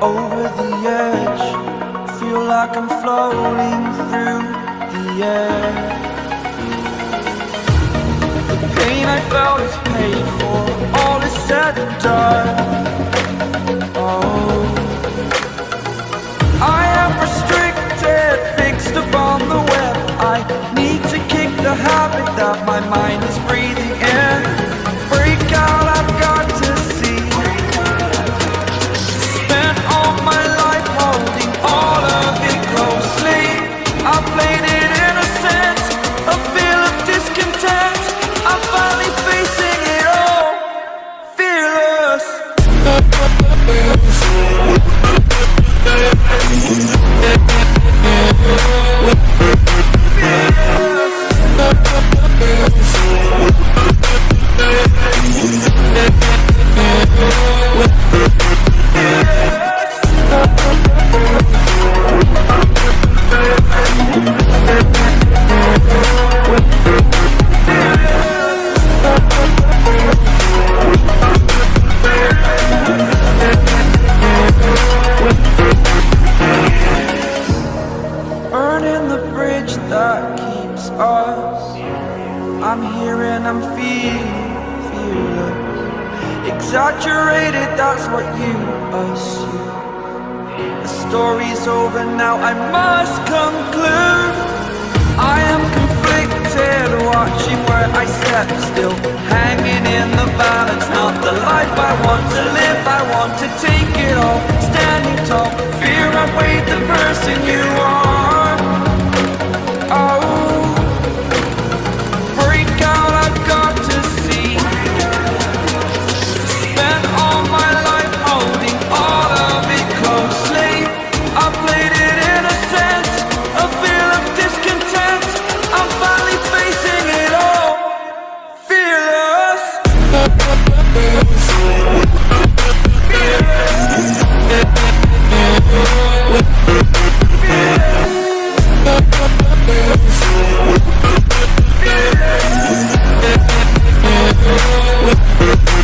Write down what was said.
over the edge. Feel like I'm floating through the air. The pain I felt is paid for, all is said and done. Oh, I am restricted, fixed upon the web. I need to kick the habit that my mind is breathing in. Break out, I've got to see. Spent all my life holding all of it closely. I played it innocent, a feel of discontent. I'm finally facing it all, fearless. Burning the bridge that keeps us. I'm here and I'm feeling fearless. Exaggerated, that's what you assume. The story's over now, I must conclude. I am conflicted, watching where I step still, hanging in the balance. Not the life I want to live, I want to take it all. Standing tall, fear outweighed the person you are. Oh, break out, I've got to see. Spent all my life holding all of it closely. I played it innocent, a feel of discontent. I'm finally facing it all, fearless. We'll be right back.